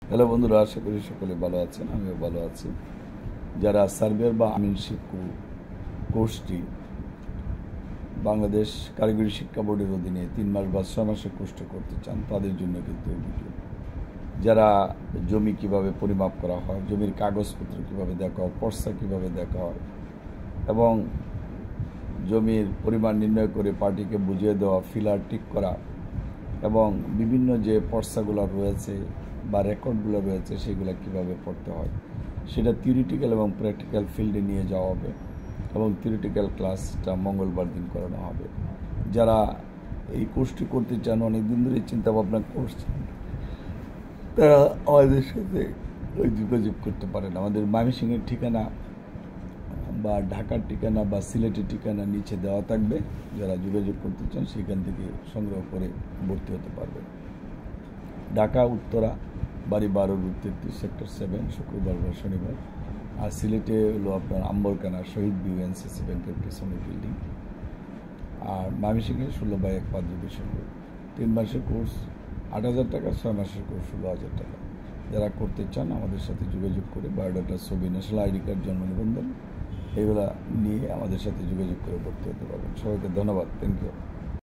Hello বন্ধুরা, আশা করি সকলে ভালো আছেন। আমিও ভালো আছি। যারা সার্ভেয়ার বা আমিনশিপ কোর্সটি বাংলাদেশ কারিগরি শিক্ষা বোর্ডের অধীনে 3 মাস বা 6 মাসের কোর্সটি করতে চান, তাদের জন্য কিন্তু এই ভিডিও। যারা জমি কিভাবে পরিমাপ করা হয়, জমির কাগজপত্র কিভাবে দেখা হয়, পর্সা কিভাবে দেখা হয় এবং জমির পরিমাণ নির্ণয় করে পার্টিকে বুঝিয়ে দেওয়া, ফিলার ঠিক করা এবং বিভিন্ন যে পর্সাগুলো রয়েছে বা রেকর্ডগুলো রয়েছে সেগুলো কিভাবে পড়তে হয়, সেটা থিওরিটিক্যাল এবং প্র্যাকটিক্যাল ফিল্ডে নিয়ে যাওয়া হবে এবং থিওরিটিক্যাল ক্লাসটা মঙ্গলবার দিন করানো হবে। যারা এই কোর্সটি করতে চান, অনেক দিন ধরে চিন্তাভাবনা করছেন, তারা আমাদের সাথে যোগাযোগ করতে পারেন। আমাদের ময়মনসিংহের ঠিকানা বা ঢাকার ঠিকানা বা সিলেটের ঠিকানা নিচে দেওয়া থাকবে। যারা যোগাযোগ করতে চান সেখান থেকে সংগ্রহ করে ভর্তি হতে পারবেন। ঢাকা উত্তরা, বাড়ি 12 রুট 33, সেক্টর 7, শুক্রবার বা শনিবার। আর সিলেটে হলো আপনার আম্বরকানা শহীদ ভিউ এনসিসি ব্যাংকের পিছনের বিল্ডিং। আর ময়মনসিংহে 16/1 পাদ্রী সঙ্গে 3 মাসের কোর্স 8,000 টাকা, 6 মাসের কোর্স 16,000 টাকা। যারা করতে চান আমাদের সাথে যোগাযোগ করে বায়োডাটা, ছবি, ন্যাশনাল আইডি কার্ড, জন্ম নিবন্ধন এগুলা নিয়ে আমাদের সাথে যোগাযোগ করে ভর্তি হতে পারবেন। সবাইকে ধন্যবাদ। Thank you.